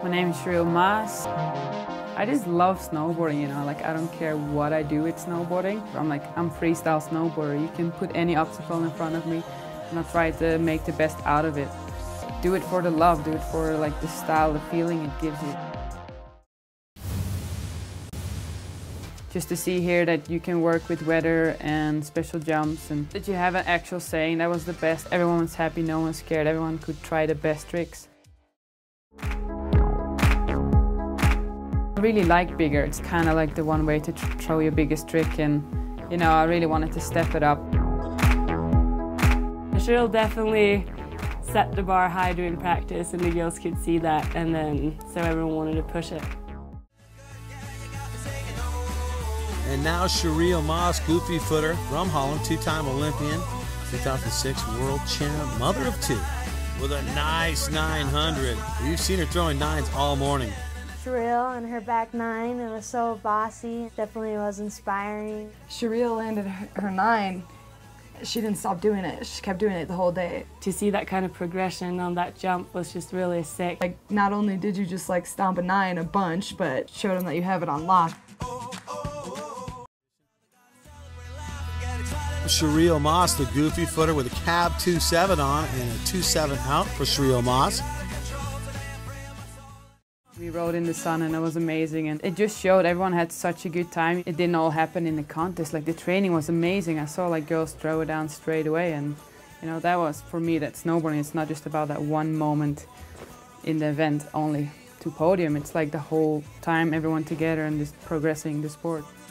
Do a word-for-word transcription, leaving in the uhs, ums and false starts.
My name is Shriel Maas. I just love snowboarding, you know, like I don't care what I do with snowboarding. I'm like, I'm freestyle snowboarder. You can put any obstacle in front of me and I'll try to make the best out of it. Do it for the love, do it for like the style, the feeling it gives you. Just to see here that you can work with weather and special jumps and that you have an actual saying, that was the best. Everyone was happy, no one was scared, everyone could try the best tricks. I really like bigger. It's kind of like the one way to tr throw your biggest trick, and you know, I really wanted to step it up. Shriel definitely set the bar high during practice, and the girls could see that, and then so everyone wanted to push it. And now Shriel Maas, goofy footer from Holland, two-time Olympian, two thousand six world champ, mother of two, with a nice nine hundred. You've seen her throwing nines all morning. Shriel and her back nine, it was so bossy, definitely was inspiring. Shriel landed her, her nine. She didn't stop doing it. She kept doing it the whole day. To see that kind of progression on that jump was just really sick. Like, not only did you just like stomp a nine a bunch, but showed them that you have it on lock. Shriel Maas, the goofy footer with a cab two seven on and a two seven out for Shriel Maas. We rode in the sun and it was amazing, and it just showed everyone had such a good time. It didn't all happen in the contest. Like, the training was amazing. I saw like girls throw it down straight away, and you know, that was for me, that snowboarding, it's not just about that one moment in the event only to podium. It's like the whole time everyone together and just progressing the sport.